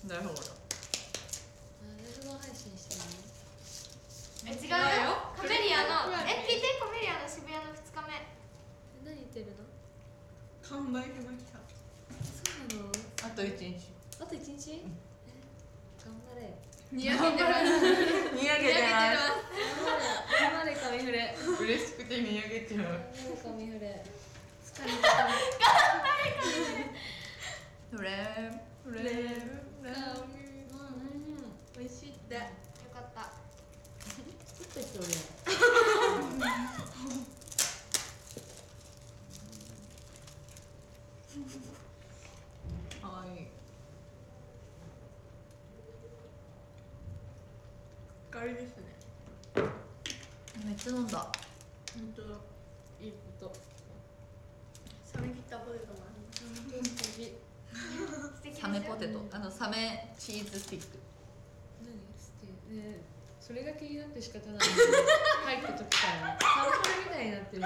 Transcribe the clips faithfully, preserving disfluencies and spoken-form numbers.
なるほど。 ライブ配信してるえ、違うよ。カメリアのえ、聞いて、カメリアの渋谷のふつかめ。 何言ってるの？ 完売しました。 そうなの？ あと一日。 あと一日？頑張れ。 にやけてます。 にやけてます。 頑張れ、髪フレ。 嬉しくてにやけちゃう。 頑張れ、髪フレ。 疲れた。頑張れ、カメリア。 フレームフレームフレーム。 美味しいって。 よかった。 作った人俺。 はい。 あれですね。 めっちゃ飲んだ。 本当いいこと。冷め切ったポテトもあります。 素敵。 素敵ですよサメポテト、あのサメチーズスティック。 何スティねえ、それが気になって仕方ない。入った時からサンプルみたいになってるの。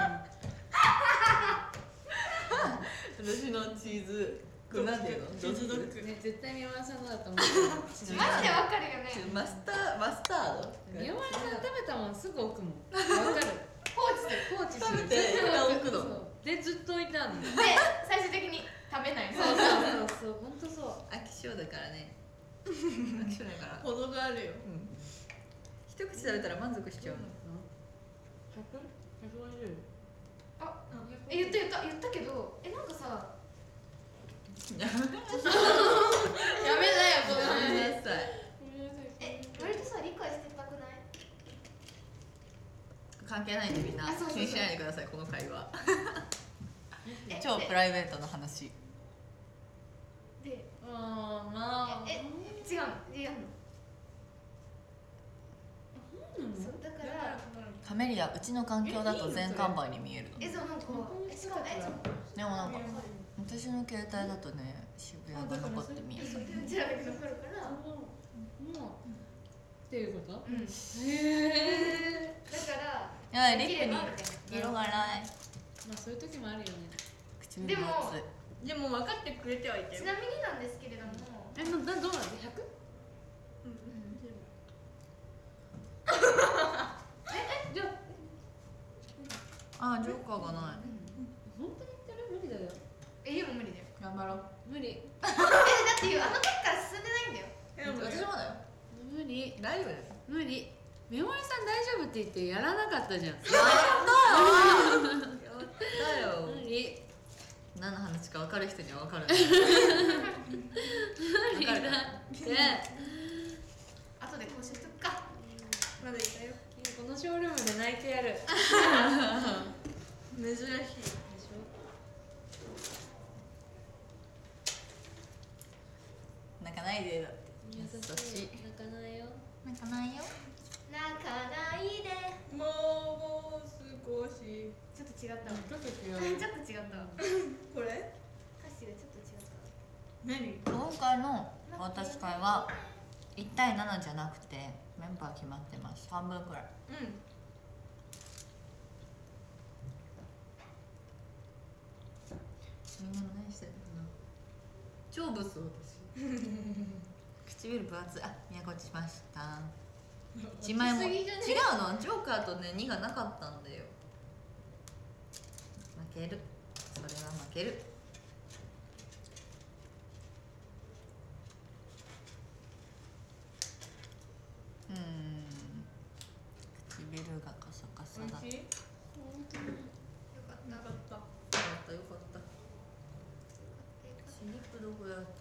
私のチーズこれなんていうの？ チーズドッグ。 ね、絶対宮村さんのだと思う。 マジでわかるよね。 マスターマスタード。 宮村さん食べたもんすぐ置くもん。わかる。 放置する。 放置する。 食べて一旦置くのそうでずっと置いたんだ。 で、最終的に食べない。 そうそうそうそう、本当そう。 飽き性だからね。飽き性だから。 程があるよ。 うん。一口食べたら満足しちゃうの。 百？百五十？ あ、え、言った言った言ったけど、え、なんかさ、 やめやめなよ、この話。 なさい。 え、割とさ、理解してたくない？ 関係ないんでみんなあそうそうそう気にしないでくださいこの会話。 え超プライベートの話。 で、 ああ、まあ。 え、違うの、違うの。そうだからカメリアうちの環境だと全看板に見えるの。 え、そうなんかえ、しかもえ、 でもなんか私の携帯だとね渋谷が残って見える。 そうでうちらだけ残るから、 もうっていうこと？ うん。だへえ。 からやばいリップできればみたいに色がない。 まあそういう時もあるよね。 唇分厚い。 でも分かってくれてはいたな。ちよ。 なみになんですけれども、 え、な、な、どうなんで百？え、じゃああージョーカーがない。 本当に言ってる？無理だよ。 え、ゆうも無理だよ。 頑張ろう。 無理。 え、だってゆうあの時から進んでないんだよ。 え、でも私もだよ。 無理。 大丈夫だよ。 無理。メモリさん大丈夫って言ってやらなかったじゃん。 やったよ。 無理。 何の話か分かる人には分かる。 無理だって。 後で更新しとくか。 まだいたよ。 このショールームで泣いてやる。 珍しい。 でしょ？ 泣かないでだって。 優しい。泣かないよ。 泣かないよ。 泣かないで。 もう少し。 ちょっと違ったわ。 ちょっと違う。 ちょっと違ったわ。 これ？ 歌詞がちょっと違ったわ。 何？ 今回の私会はいち対ななじゃなくてメンバー決まってます。半分くらい。 うん。 みんな何してるのかな。超ブス私。唇分厚い。あ、宮古しました。一枚も違うの。ジョーカーとねにがなかったんだよ。負ける。それは負ける。うーん。唇がカサカサだ。 美味しい？ よかった。 なかった。 よかったよかった。スリップどこやったの？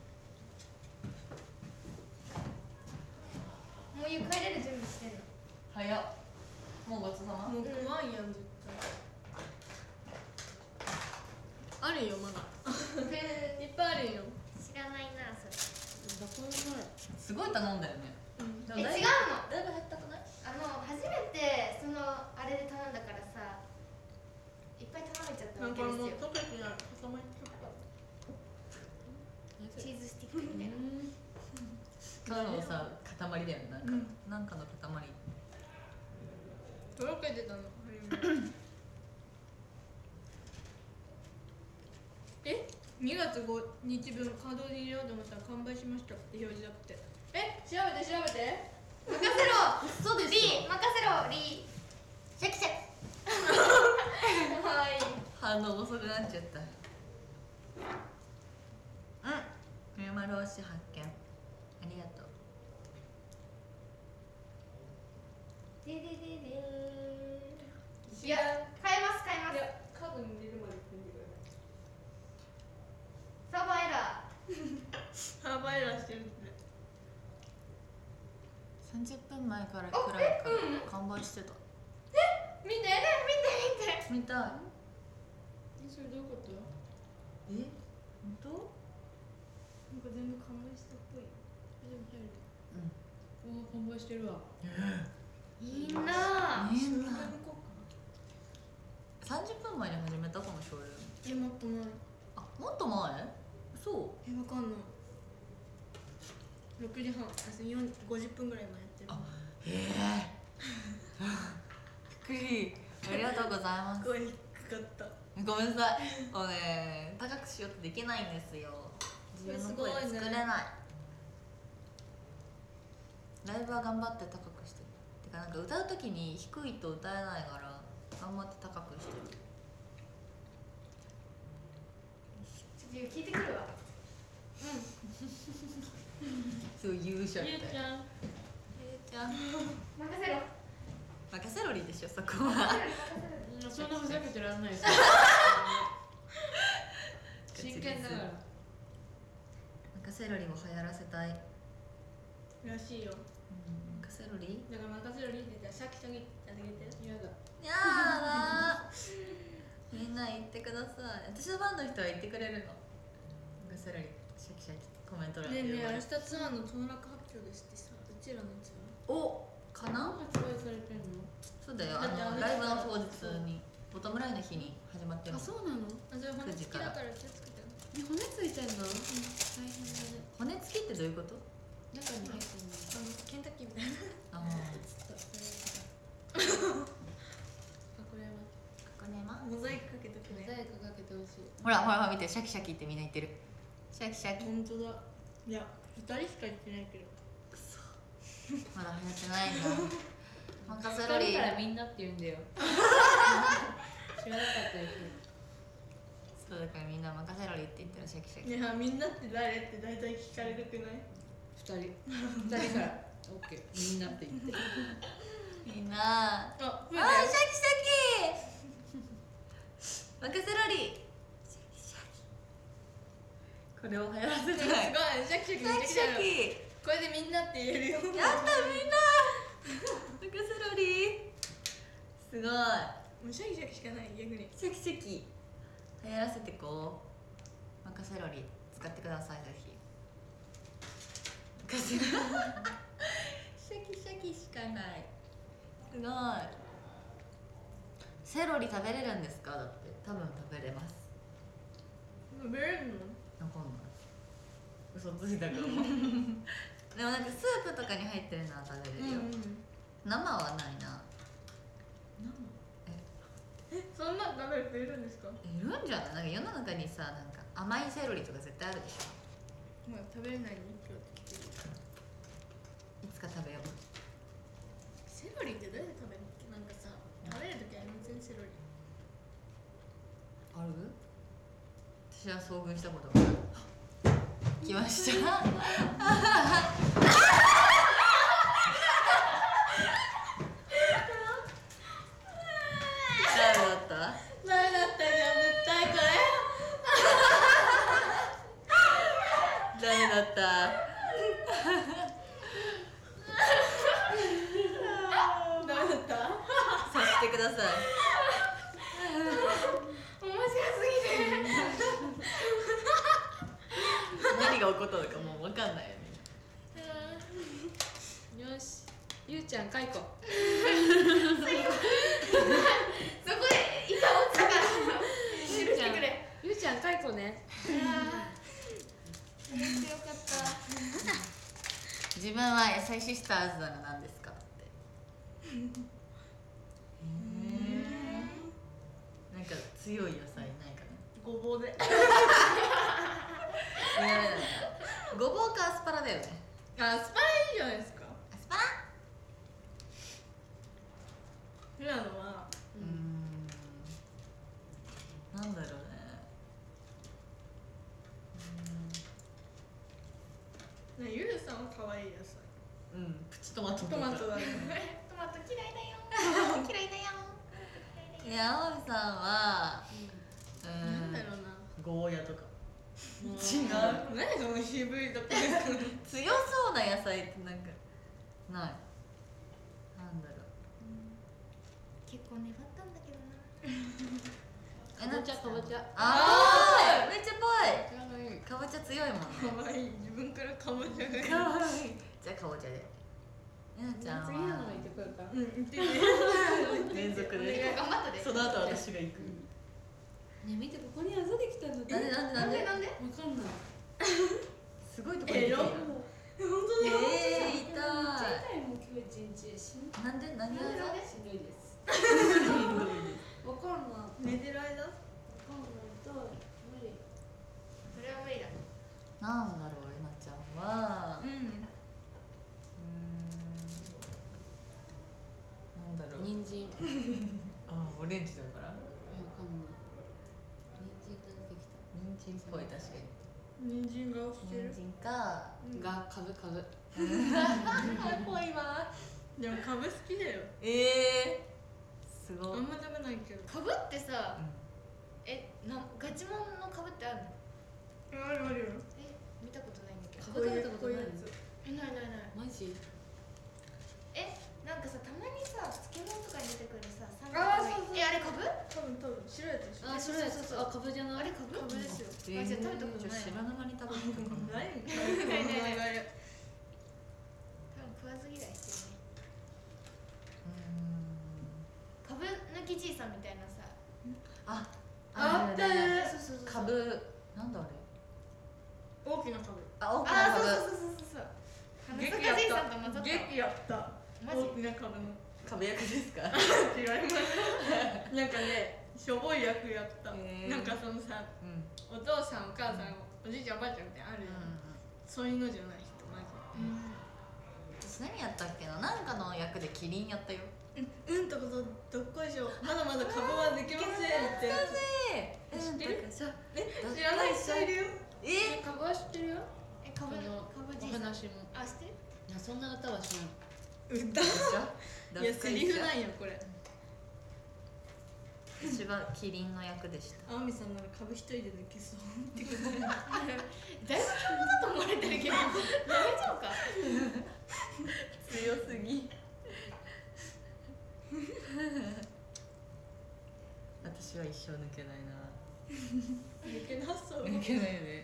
もうゆ帰れる準備してるの。 早っ。もうごちそうさま。 もう食わんやん絶対。あるよまだ。いっぱいあるよ。 知らないなそれ。 すごい頼んだよね。 うん。 え、違うの。 だいぶ減ったくない？ あの初めてそのあれで頼んだからさ、いっぱい頼めちゃったなんかもうわけですよ。 溶けてない。固まっちゃっチーズスティックみたいな。 ただのさ塊だよね。なんか、 うんなんかの塊。 た。とろけてたの。え？にがつそこ日分カードに入れようと思ったら完売しましたって表示だって。え、調べて調べて。 任せろそうですリー、任せろリー。シャキシャキはい反応遅くなっちゃったうん冬丸推し発見ありがとうででででいや、変えます変えます。 いや、カードに入れるまで組んでくだサーバーエラさい。ハーバーエラーしてるって。 さんじゅっぷんまえからくらいから完売してたー見て見て見て見たいえ、それどういうこと？ え本当なんか全部完売したっぽい。 でも入る。 うんおお、完売してるわ。 みんなみんな向こうかさんじゅっぷんまえに始めたこのショールームな。え、もっと前。 あもっと前そうえ、わかんない。ろくじはん、あ、よんごじゅっぷんぐらい前やってる。 あへえびっくりありがとうございます声低かった。 ごめんなさいもうね高くしようとできないんですよ自分の声作れない、ライブは頑張って高くしてるてかなんか歌う時に低いと歌えないから頑張って高くしてるちょっと聞いてくるわ。 すごい勇者みゆうたいなちゃん。 ゆうちゃん任せろ任せろりでしょそこは任せろそんなふざけてらんないですよ。真剣だから。 任せろりを流行らせたい、 らしいよ。 うん、任せろりだから任せろリーって言ったらシャキシャキってあげて。 やだ。 やだみんな言ってください私のファンの人は言ってくれるの任せろりシャキシャキコメント欄でねえねえ、 言われる明日ツアーの当落発表ですってさ、うちらのツアおかな発売されてんの？ そうだよあだってあれのライブの当日にボトムラインの日に始まってるー。あ、 のそうなの？あ、じゃあ骨付きだから気をつけて。 え、骨ついてんの？大変だね。 骨付きってどういうこと中に入ってんの？ あのケンタッキーみたいな。 ああちょっとそれは。あ、これは。 これまモザイクかけとくモね。 ザイクかけてほしい。 ほらほらほら見てシャキシャキってみんな言ってるシャキシャキ本当だ。いや、二人しか言ってないけど。 まだ流行ってないんだ任せろり二人からみんなって言うんだよ。知らなかったよ。 そうだからみんな任せろりって言ったらシャキシャキいや、みんなって誰って大体聞かれるくない？ 二人。二人から。オッケー。みんなって言って。 みんなあ、 あー増えシャキシャキ任せろりシャキシャキこれを流行らせたよ。すたいごい、シャキシャキめっシちゃ来たよ。 ャキシャキこれでみんなって言えるよ。 やったみんな任せろりすごいもうシャキシャキしかない、逆に。 シャキシャキ流行らせてこう任せろり使ってくださいぜひ任せろシャキシャキしかないすごいセロリ食べれるんですかだって多分食べれます食べれるの？ わかんない嘘ついたかもでもなんかスープとかに入ってるのは食べれるよ、生はないなえ、そんな食べる人いるんですか？ いるんじゃないなんか世の中にさなんか甘いセロリとか絶対あるでしょまあ食べれないね、今日来てる。 いつか食べようセロリってどうやって食べるの？なんかさ、食べるときありません？セロリ。 ある私は遭遇したことがある来ました誰だった誰だったじゃん、絶対こ誰だったれ。誰だった？ 察してください面白すぎる何が起こったのかもう分かんないよねよし。ゆうちゃん、かいこ。 そこで板落ちたから許してくれ。 ゆうちゃん、かいこね。 面白かった自分は野菜シスターズなら何ですかってへえなんか強い野菜ないかなごぼうで。 ごぼうかアスパラだよね。 あ、アスパラいいじゃないですか。 アスパラ。 フラノはうーん。なんだろうね。 ね、ゆるさんは可愛い野菜。 うーん。うん。プチトマト。 トマトだね。 トマト嫌いだよ嫌いだよ。いや、青木さんは。うーん。 なんだろうな。 ゴーヤとか。 違う違う。 何その渋いとこですか。 強そうな野菜ってなんか。ない。なんだろう。 結構粘ったんだけどな。 かぼちゃかぼちゃあー、めっちゃぽい。 かわいいかぼちゃ強いもんね。 可愛い。自分からかぼちゃがいい。 かわいい。じゃあかぼちゃで。えなちゃんは。 次のの言ってくるかうん、言ってね。 連続お願いで。 頑張ったで。 その後私が行く。 ね見てここにあざできたのなんでなんでなんで。 なんで？ わかんないすごいとこに来てるやん。 本当だ。 えー、痛めっちゃ痛いもん今日一日しんい。なんで何がなんでなんで？ しんどいですわかんない寝てる間。 わかんないと無理それは無理だ。 なんだろうえなちゃんは。ううん。 ーん。なんだろう。 人参あ、オレンジだから。 わかんない人参が出てき人参っぽい確かに。 人参がしてる。 人参か。 たがかぶかぶぽいわ。 でもカブ好きだよ。 ええー。すごい。 あんま食べないけど。 カブってさ、 うんえ、なガチモンのカブってあるの？ あるあるよ。 え、見たことないんだけど。 かぶ食べたことないこういうやつ。 え、ないないない。 マジえ、なんかさ、たまにさ、漬物とかに出てくるさ、サンあーそうそうえ、あれカブ？ 多分多分白いやつでしょ。 あそれそうそうあかぶじゃないあれカブ？ カブですよ。 えー、 あじゃあ食べたことない知らぬ間に食べてたかな。 何？ ないないないい。 多分食わず嫌いしてるね。 うーん。 カブ抜きじいさんみたいなさ。 あ、 あったね。 ね。 そうそうそうそう。 カブ、なんだあれ。 大きなカブ。 あ、大きなあー、 カブ。 そうそうそうそうそう。花激坂じいさんと混ざった。 激やった。 マジ大きなカブの。 カブ役ですか。 違います。なんかね、しょぼい役やった。 へーなんかそのさ、 うん。 お父さんお母さんおじいちゃんおばあちゃんみたいなのあるじゃん。そういうのじゃない人マジ。 うん。 私何やったっけな、なんかの役でキリンやったよ。 うんとこどどっこいしょ。まだまだカブはできませんって。 え知ってるえ、知知らない人いるよ。 えかぶは知ってるよえ、カブそのカブじいさん。 お話もあ、知ってる？ いやそんな歌は知らん歌。いやセリフなんよこれ。 私はキリンの役でした。 あおみさんならカブ一人で抜けそう。 だいぶ凶暴だと思われてるけど大丈夫か？ 強すぎ。私は一生抜けないな。 抜けなそう。 抜けないよね。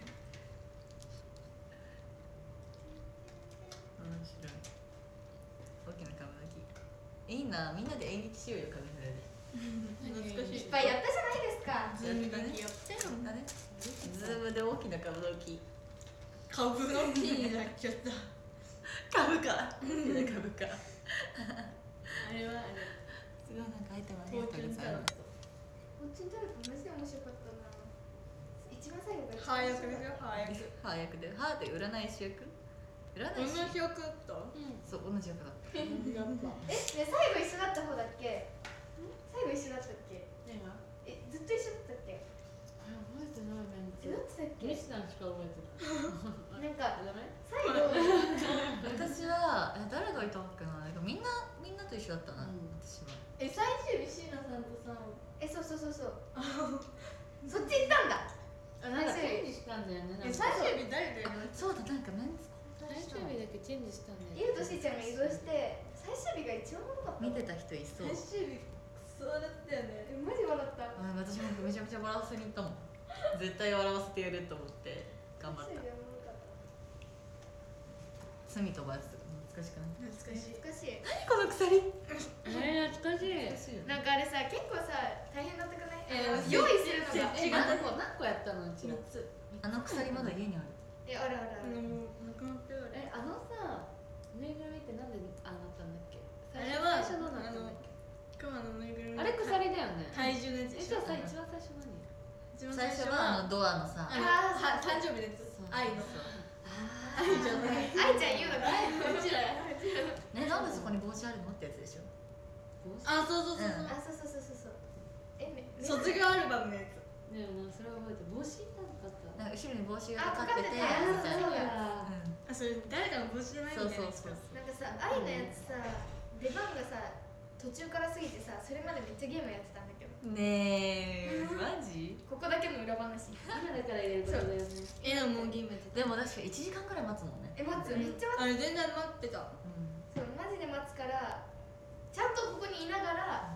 面白い。大きなカブの木。いいな、みんなで演劇しようよ、カブフラで。 懐かしい。 いっぱいやったじゃないですか。 ズームだけやってよ。 だね。ズームで大きなカブの木。 カブの木になっちゃった。 カブか。大きなカブか。 あれはあれ。 すごいなんかアイテムありフォがとうーチュンタロッございます。 こっちにタルトマジで面白かったな。一番最後が一ト。 番早くですよ早く。 歯役で、歯で占い師役。占同い師。 じ役だった？ うんそう、同じ役だった。 やっぱ。 え、ね、最後一緒だった方だっけ？最後一緒だったっけ？ 何がえ、ずっと一緒だったっけ？ あ覚えてないメンえ、どっちだっけ？ ミスタンしか覚えてないなんかダメ最後私は、え、誰がいたっけな、なんかみんな、みんなと一緒だったな、 うん私は。 え最終日椎名さんとさ。 え、そうそうそうそう。そっち行ったんだ。 あなんかチェンジしたんだよねなんかえ最終日誰だよ。 そうだ、なんかメンズコ最終日だけチェンジしたんだよゆうとしーちゃんが移動して最終日が一番おもろかった。 見てた人いそう。 最終日クソ笑ったよね。 え、マジ笑った。 あ、私もめちゃめちゃ笑わせに行ったもん。絶対笑わせてやると思って頑張った。 最終日おもろかった。 罪飛ばすとか懐かしくない？ 懐かしい。 懐かしい。 何この鎖？ えー、懐かしい懐かしいよね。 なんかあれさ、結構さ、大変だったくない？ えー用意するのが。 え何個何個やったのうちら三つ。 あの鎖まだ家にある。 え、あるあるある。 もうなくなってる。 えあのさぬいぐるみってなんでああなったんだっけあれは最初どうなったんだっけ熊のぬいぐるみ。 あれ鎖だよね体重のやつでしょ。 えじゃあさ一番最初何一番最初はあのドアのさ、 あのは誕生日のやつ。 そう愛のそう愛じゃない愛ちゃん言うのかうちらやね、なんでそこに帽子あるのってやつでしょ。 あ、そうそうそううんあ、そうそうそうそうそうえ、めそう卒業アルバムのやつでもなそれは覚えて帽子なかったなんか後ろに帽子があかかっててみかかってたたいな。 そうやあ、それ誰かの帽子じゃないみたいなそうそうそう。 なんかさ、愛のやつさ、出番がさ、途中から過ぎてさ、それまでめっちゃゲームやってたんだけどねえ、マジ？ ここだけの裏話今だから入れることだよねえ、でももうゲームやってでも確かいちじかんくらい待つもんね。 え、待つ、めっちゃたあれ全然待ってた待つそう、マジで待つからちゃんとここにいながら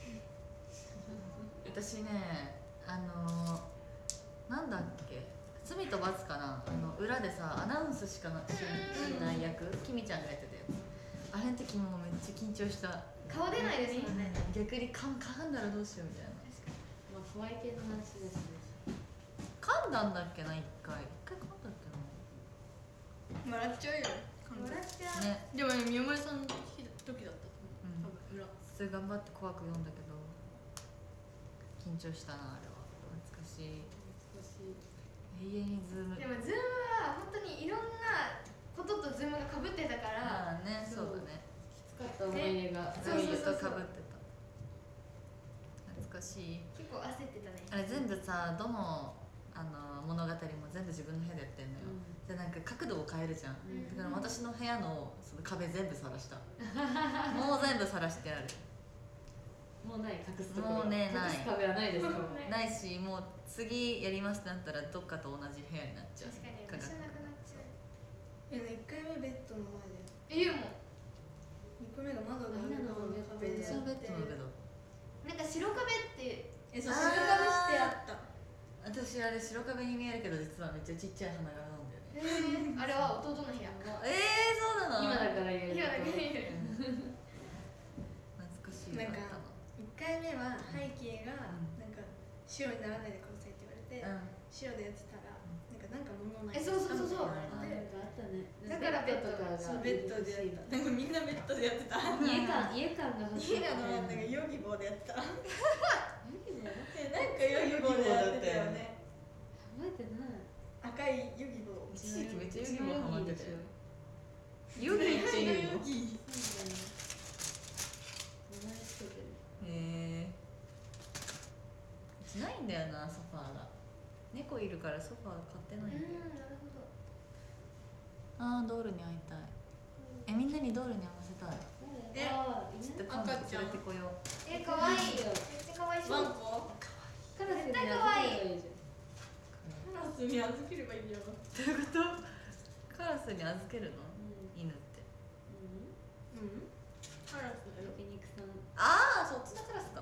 私ね、あのー、なんだっけ、罪と罰かな、あの裏でさアナウンスしかなしない役、きみちゃんがやってたやつ。あれの時もめっちゃ緊張した。 顔出ないですもんね逆に噛ん噛んだらどうしようみたいな。 まあ怖い系の話ですね噛んだんだっけな、一回一回噛んだっけ笑っちゃうよ笑っちゃう、 な。ね、 でもね、宮村さんの時だったうん多分裏普通頑張って怖く読んだけど緊張したな、あれは。懐かしい。 少し永遠にズーム。 でもズームは本当にいろんなこととズームがかぶってたからまあね、そうだね。 きつかった思い出がずっとかぶってた。懐かしい。 結構焦ってたねあれ全部さ、どのあの物語も全部自分の部屋でやってんのよ、でなんか角度を変えるじゃん、 うんだから私の部屋のその壁全部晒したもう全部晒してある。 もうない隠すところもうねない隠す壁はないですもんねないし、もう次やりますってなったらどっかと同じ部屋になっちゃう。 確かに場所なくなっちゃうえ、いっかいめベッドの前でえ、言うもんにこめが窓がある側の壁で私のベッドの上だ。 なんか白壁ってえ、そう、白壁してあった私あれ白壁に見えるけど実はめっちゃちっちゃい花柄なんだよね。 えー、あれは弟の部屋えー、そうなの？ 今だから言える今だけ言える懐かしいのあったなんかいっかいめは背景がなんか白にならないでくださいって言われて、 な。うん。 白でやってたらなんかなんか物ないえそうそうそうそうあなんでかあったねだからベッドとかがそうベッドでやったなんかみんなベッドでやってた家感家感が欲しい家がのなんかヨギボーでやってた覚えなんかヨギボーでやってたよねえてない赤いヨギボー一時期めっちゃヨギボーハマってたよ。 ヨヨギっていうの？ ヨギそうだね名前つけてるへえ。うちないんだよな、ソファーが。猫いるからソファー買ってないんだよ。 うん、なるほどあー、ドールに会いたい。え、みんなにドールに会わせたい。 えあーいないちょっと今度連れてこよう。 え、かわいいめっちゃかわいいしワンコカラスに絶対可愛い預ければいいじゃんカラスに預ければいいよどういうこと？カラスに預けるの？ うん犬って。 うんうんカラスだよ焼肉さんああ、そっちのカラスか。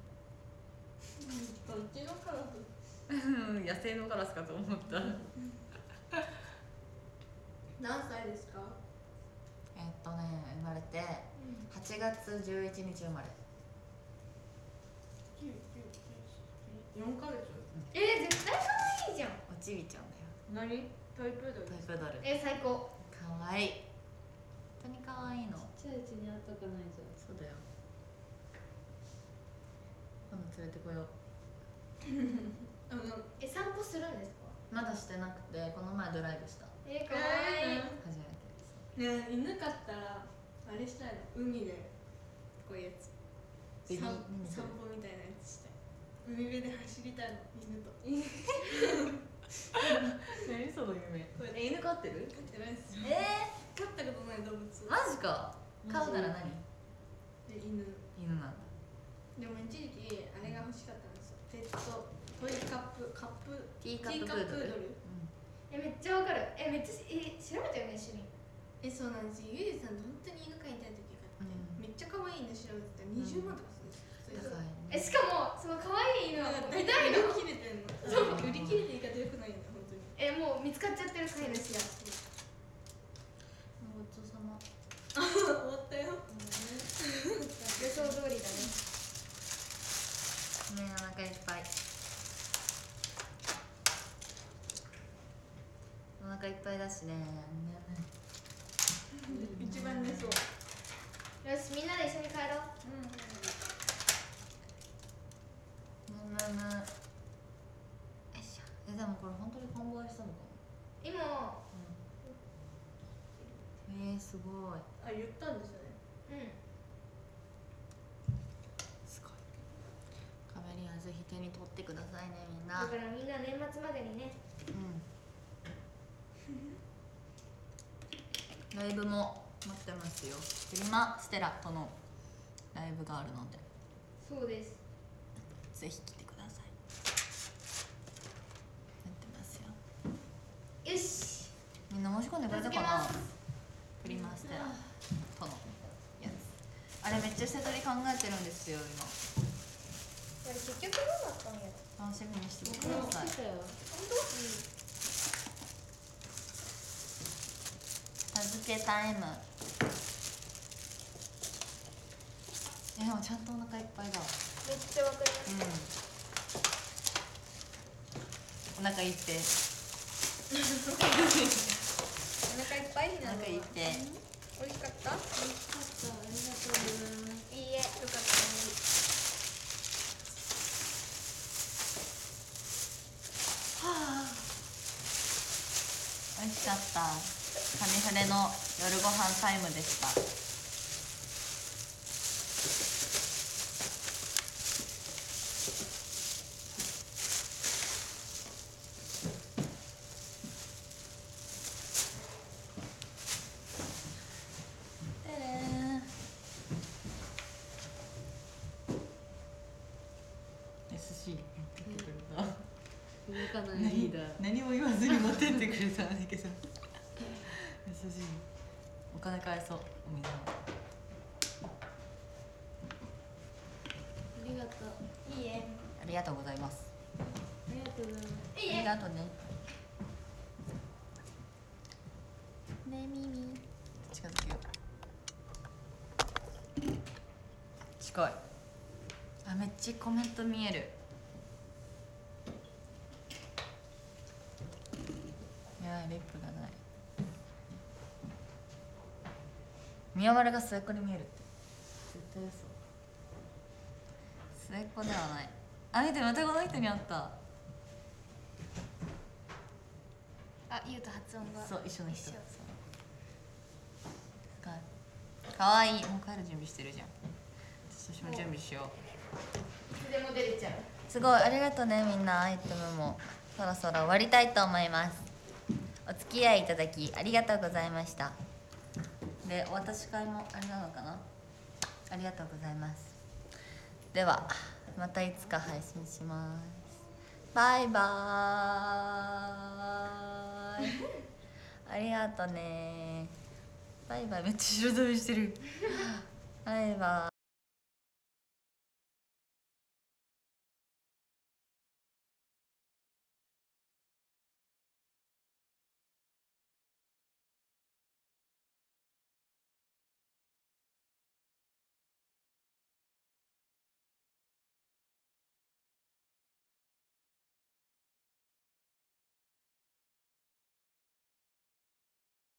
どっちのカラス野生のカラスかと思った。 何歳ですかえっとね、生まれてはちがつじゅういちにち生まれ。 よんかげつえー、絶対かわいいじゃんおちびちゃんだよ。 何トイプードルトイプードル。 えー、最高かわいい。本当にかわいいの。 ちっちゃいうちに会っとかないじゃんそうだよ。今度連れてこよう。 あのえ、散歩するんですかまだしてなくて、この前ドライブした。 えー、かわいい初めてです。 ねえ犬飼ったらあれしたいの海でこういうやつベビー散何それ散歩みたいなやつしたい海辺で走りたいの犬と何その夢。 これえ、犬飼ってる？ 飼ってないですよえ飼ったことない動物ー、マジか。飼うなら何？ で犬犬なんだ。 でも一時期あれが欲しかったんですよペットトイカップカップティーカッププードル。 ルえ、めっちゃわかるえ、めっちゃしえ、調べたよね、一緒にえそうなんですよゆうじさん本当に犬飼いたい時があって、 うんめっちゃ可愛い犬調べてたらにじゅうまんとかするんですよ、 高いえ、 ね。 しかも、その可愛い犬はもう大見たいの体売り切れてんのそう売り切れて言い方よくないんだ本当にえ、もう見つかっちゃってる飼い主がごちそうさま。 終わったよ予想通りだねねえ、お腹いっぱい。お腹いっぱいだしね。 一番寝そうよし、みんなで一緒に帰ろうむむむ。よいしょ。え、でもこれ本当に本番したのかえ今えー、すごいあ、言ったんですよね。 うんすごい。カメリアンぜひ手に取ってくださいねみんな。 だからみんな年末までにね。 うんライブも待ってますよ。フリマステラとのライブがあるのでそうです。 ぜひ来てください。待ってますよ。 よしみんな申し込んでくれたかな。 続けますフリマステラとのやつ。あれめっちゃ下取り考えてるんですよ今。 あれ結局どうなったんやろ。 楽しみにしててく僕もださい。 来たよ。 片付けタイム。えでもちゃんとお腹いっぱいだわ。 めっちゃわかります。 うんお腹いってお腹いっぱいにおなるわ。 腹いって美味しかった？ よかった。ありがとうございます。 いいえ、よかったね。 はあ美味しかった。カニフレの夜ご飯タイムでした。てれー エスシー 持ってきてくれた。 動かないリーダー。 何も言わずに持ってってくれたんだけど優しい。お金返そうお水の。 ありがとう。 いいえ。 ありがとうございます。 ありがとうございます。 いいえ。 ありがとうね。ね耳近づけよう。近い。あめっちゃコメント見える。いやーリップがない。宮丸が末っ子に見えるって絶対嘘。末っ子ではない。あ見てまたこの人に会った。 あ、ゆうと発音が。 そう一緒の人。 一緒かかわいい。もう帰る準備してるじゃん。私も準備しよう。 いつでも出れちゃう。 すごいありがとうねみんな。アイテムもそろそろ終わりたいと思います。お付き合いいただきありがとうございました。でお渡し会もあれなのかな。ありがとうございます。ではまたいつか配信します。バイバーイありがとうね。バイバイめっちゃ白飛びしてるバイバイ。